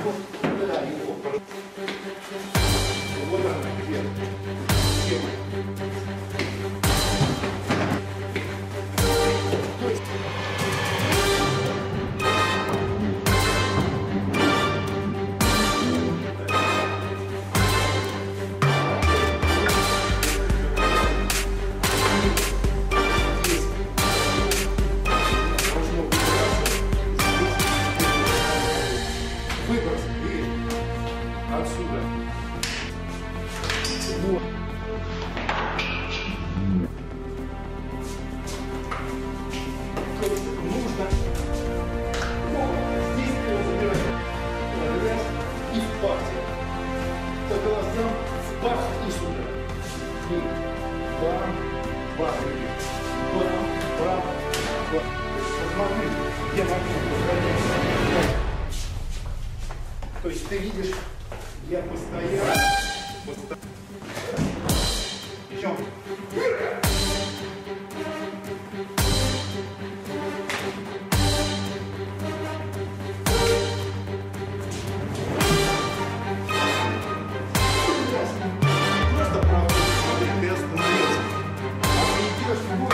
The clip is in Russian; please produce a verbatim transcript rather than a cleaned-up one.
его. Да, его. Вот она, вверх. Тема. Выброс и отсюда. Вот. То есть нужно вот, здесь его забирать. Раз и в пахте. По глазам в пах и сюда. И бам, бам, бам, бам, бам. Посмотри, я могу подходить. То есть ты видишь, я постоянно. Еще. Просто правда, смотри, ты остановился. А ты идешь в